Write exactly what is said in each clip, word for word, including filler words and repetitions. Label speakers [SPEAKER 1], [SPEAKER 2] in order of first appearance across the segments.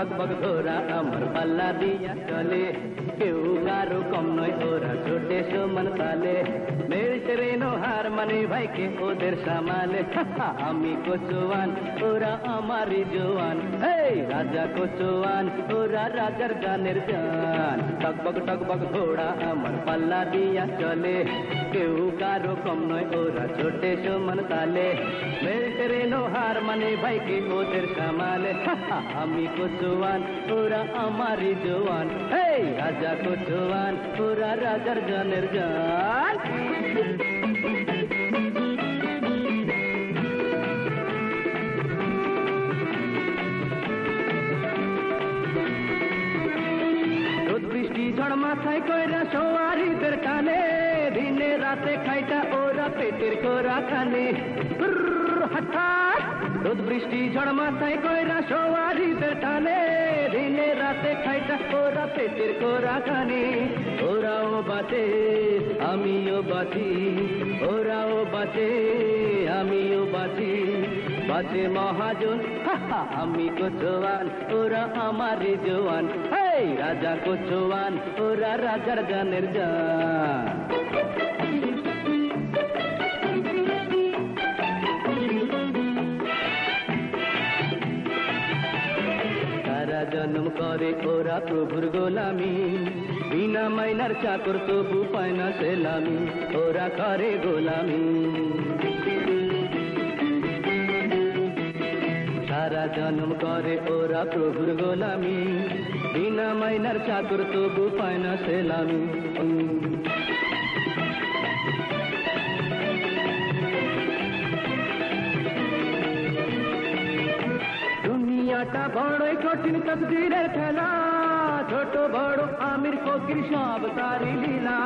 [SPEAKER 1] টকবক ঘোড়া আমার পাল্লা দিয়া চলে, কেউ কারো কম নয় ওরা ছোটে সমান তালে, মেলছে রেনো হার মানে ভাইকে ওদের সামালে। আমি কচুয়ান ওরা আমারই জোয়ান, এই রাজা কচুয়ান ওরা রাজার গানের গান। টকবক টকবক ঘোড়া আমার পাল্লা দিয়া চলে, কেউ কারো কম নয় ওরা ছোটে সমান তালে, মেলছে রেনো হার মানে ভাইকে ওদের সামালে। আমি কচুয়ান ওরা আমারই জোয়ান, এই রাজা কচুয়ান ওরা রাজার গানের গান। রোদ বৃষ্টি ঝড় মাথায় কইরা সওয়ারিদের টানে, দিনে রাতে খাইটা ওরা পেটের কোরা খানে। হঠাৎ রোদ বৃষ্টি ঝড় মাথায় কইরা সওয়ারিদের টানে, দিনে রাতে খাইটা ওরা পেটের কোরা খানে। ওরাও বাঁচে আমিও বাঁচি, ওরাও বাঁচে আমিও বাঁচি, বাঁচে মহাজন আমি কচুয়ান ওরা আমারই জোয়ান, এই রাজা কচুয়ান ওরা রাজার গানের গান। সারা জন্ম করে ওরা প্রভুর গোলামি, বিনা মাইনার চাকর তবু পায় না সেলামি, ওরা করে গোলামি। সারা জন্ম করে ওরা প্রভুর গোলামি, বিনা মাইনার চাকর তবু পায় না সেলামি। দুনিয়াটা বড়ই কঠিন তকদীরের খেলা, ছোট বড় আমির ফকির সব তারি লীলা।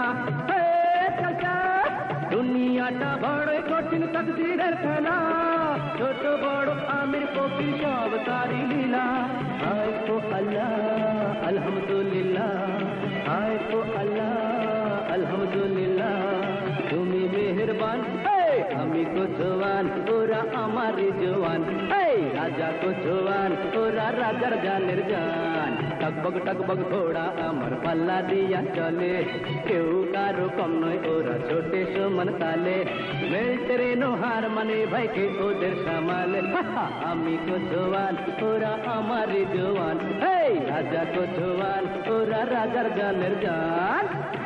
[SPEAKER 1] দুনিয়াটা বড়ই কঠিন তকদীরের খেলা, ছোট বড় আমির ফকির সব তারি লীলা। আয় তো আল্লাহ আলহামদুলিল্লাহ, আয় তো আল্লাহ আলহামদুলিল্লাহ, তুমি মেহেরবান আমি কচুয়ান ওরা আমারই জোয়ান, এই রাজা কচুয়ান ওরা রাজার গানের গান। টকবক টকবক ঘোড়া আমার পাল্লা দিয়া চলে, কেউ কারো কম নয় ওরা ছোটে সমান তালে, মেলছে রেনো হার মানে ভাইকে ওদের সামালে। আমি কচুয়ান ওরা আমারই জোয়ান, এই রাজা কচুয়ান ওরা রাজার গানের গান।